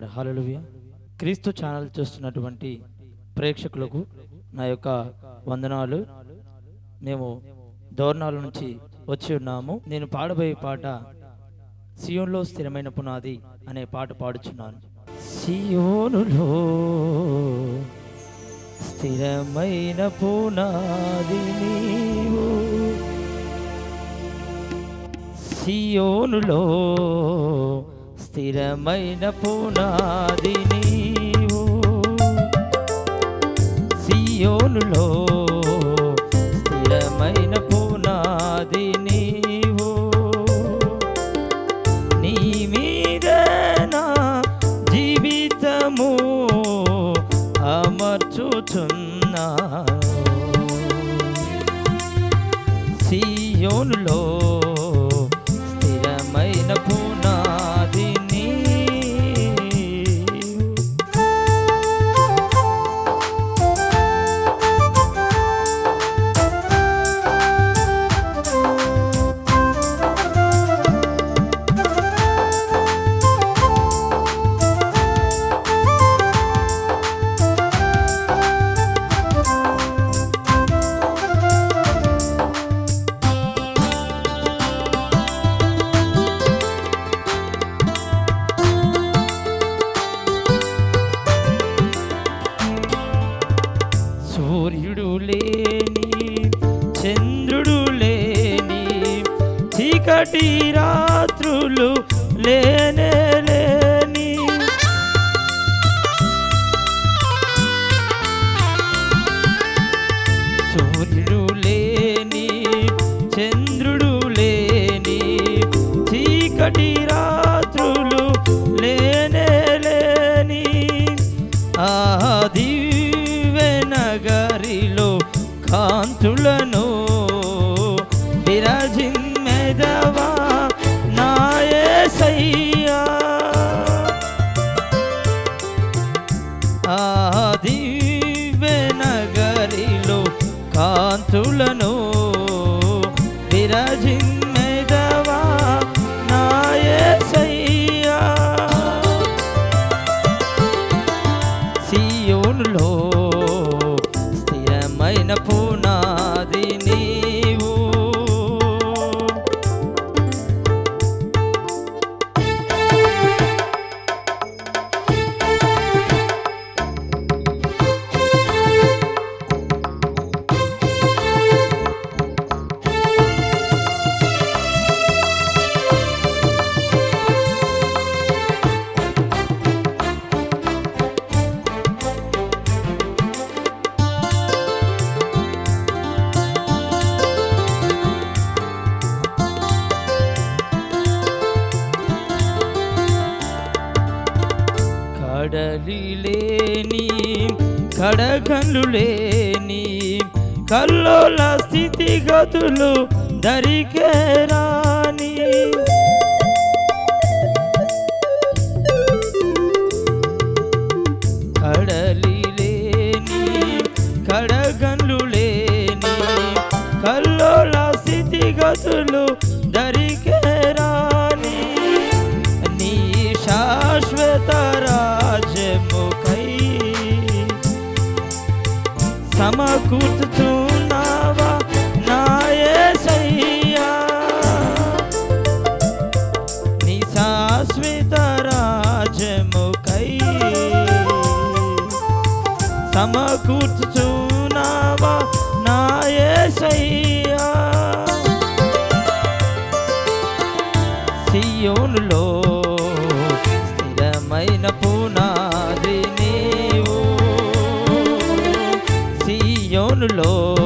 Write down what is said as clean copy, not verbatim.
హల్లెలూయా. క్రీస్తు ఛానల్ చూస్తున్నటువంటి ప్రేక్షకులకు నా యొక్క వందనాలు. మేము దోర్నాల నుంచి వచ్చి ఉన్నాము. నేను పాడబోయే పాట సియోనులో స్థిరమైన పునాది అనే పాట పాడుచున్నాను. సియోనులో స్థిరమైన పునాది నీవు, సియోనులో స్థిరమైన పునాది నీవు, సియోనులో స్థిరమైన పునాది నీవు, నీ మీదే నా జీవితము అమర్చుచున్నా, సియోనులో స్థిరమైన పునాది సూర్యుడు లేని చంద్రుడు లేని చీకటి రాత్రులు లేనే లేని, సూర్యుడు లేని చంద్రుడు లేని చీకటి రాత్రులు లేనే లేని, ఆది నగరిలో కాంతులను విరజిమ్మెదవా నా యేసయ్యా, ఆ దివ్య నగరిలో కాంతులను విరజిమ్మెదవా నా యేసయ్యా, సియోనులో స్థిరమైన పునాది నీవు, కడలి లేని కడగండ్లు లేని కల్లోల స్థితిగతులు దరికే రాని, కడలి లేని కడగండ్లు లేని కల్లోల స్థితిగతులు దరికే రాని, నీ శాశ్వత రాజ్యముకై సమకూర్చుచున్నావా నా యేసయ్యా, నీ శాశ్వత రాజ్యముకై సమకూర్చుచున్నావా నా యేసయ్యా, సియోనులో స్థిరమైన పునాది నీవు, సియోనులో